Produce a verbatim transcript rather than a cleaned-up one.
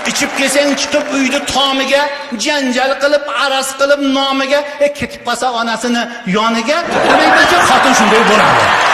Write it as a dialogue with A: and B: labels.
A: ichib kelsang chiqib uyni tomiga, janjal qilib, aras qilib nomiga, e ketib qolsa onasini yoniga, demakki xotin shunday bo'ladi.